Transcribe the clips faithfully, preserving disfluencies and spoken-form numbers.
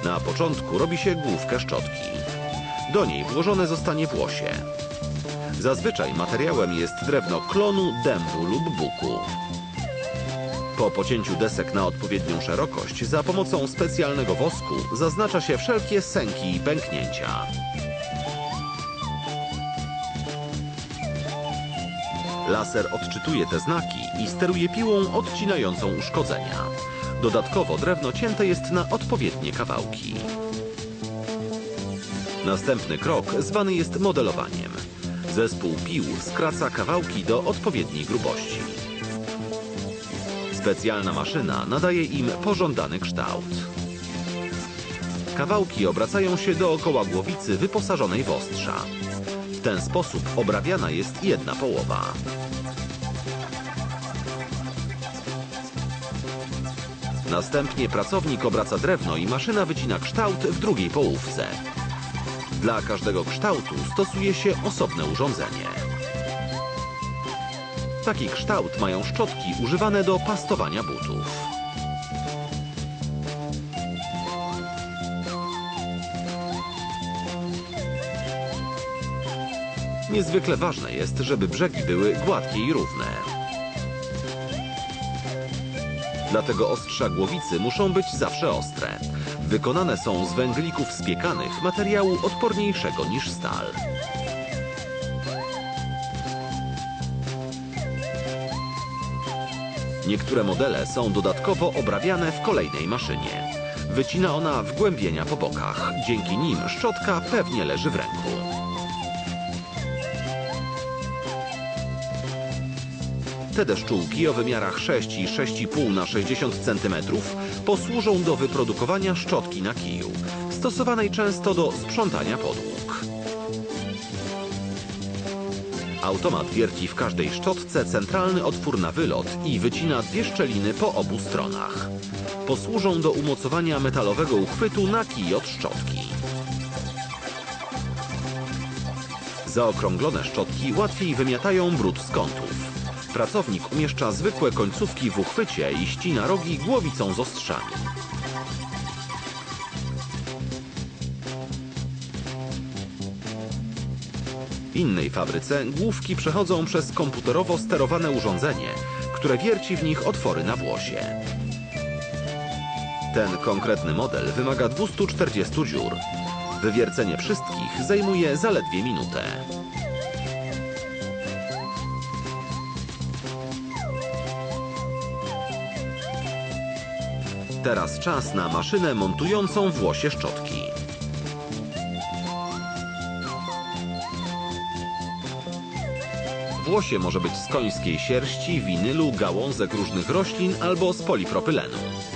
Na początku robi się główkę szczotki. Do niej włożone zostanie włosie. Zazwyczaj materiałem jest drewno klonu, dębu lub buku. Po pocięciu desek na odpowiednią szerokość za pomocą specjalnego wosku zaznacza się wszelkie sęki i pęknięcia. Laser odczytuje te znaki i steruje piłą odcinającą uszkodzenia. Dodatkowo drewno cięte jest na odpowiednie kawałki. Następny krok zwany jest modelowaniem. Zespół pił skraca kawałki do odpowiedniej grubości. Specjalna maszyna nadaje im pożądany kształt. Kawałki obracają się dookoła głowicy wyposażonej w ostrza. W ten sposób obrabiana jest jedna połowa. Następnie pracownik obraca drewno i maszyna wycina kształt w drugiej połówce. Dla każdego kształtu stosuje się osobne urządzenie. Taki kształt mają szczotki używane do pastowania butów. Niezwykle ważne jest, żeby brzegi były gładkie i równe. Dlatego ostrza głowicy muszą być zawsze ostre. Wykonane są z węglików spiekanych, materiału odporniejszego niż stal. Niektóre modele są dodatkowo obrabiane w kolejnej maszynie. Wycina ona wgłębienia po bokach. Dzięki nim szczotka pewnie leży w ręku. Te deszczułki o wymiarach sześć i sześć i pół na sześćdziesiąt centymetrów posłużą do wyprodukowania szczotki na kiju, stosowanej często do sprzątania podłóg. Automat wierci w każdej szczotce centralny otwór na wylot i wycina dwie szczeliny po obu stronach. Posłużą do umocowania metalowego uchwytu na kij od szczotki. Zaokrąglone szczotki łatwiej wymiatają brud z kątów. Pracownik umieszcza zwykłe końcówki w uchwycie i ścina rogi głowicą z ostrzami. W innej fabryce główki przechodzą przez komputerowo sterowane urządzenie, które wierci w nich otwory na włosie. Ten konkretny model wymaga dwustu czterdziestu dziur. Wywiercenie wszystkich zajmuje zaledwie minutę. Teraz czas na maszynę montującą włosie szczotki. Włosie może być z końskiej sierści, winylu, gałązek różnych roślin albo z polipropylenu.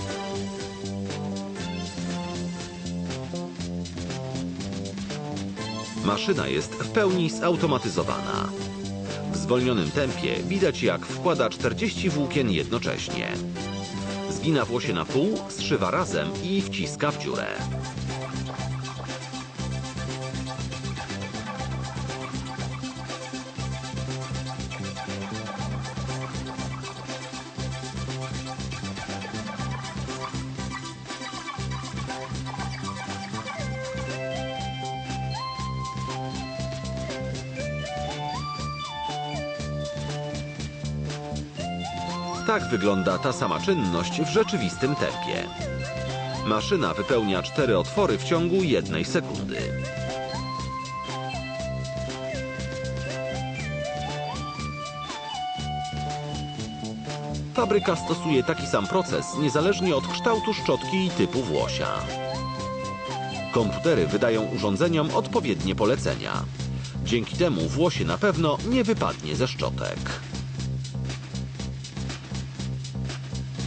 Maszyna jest w pełni zautomatyzowana. W zwolnionym tempie widać, jak wkłada czterdzieści włókien jednocześnie. Zgina włosie na pół, zszywa razem i wciska w dziurę. Tak wygląda ta sama czynność w rzeczywistym tempie. Maszyna wypełnia cztery otwory w ciągu jednej sekundy. Fabryka stosuje taki sam proces niezależnie od kształtu szczotki i typu włosia. Komputery wydają urządzeniom odpowiednie polecenia. Dzięki temu włosie na pewno nie wypadnie ze szczotek.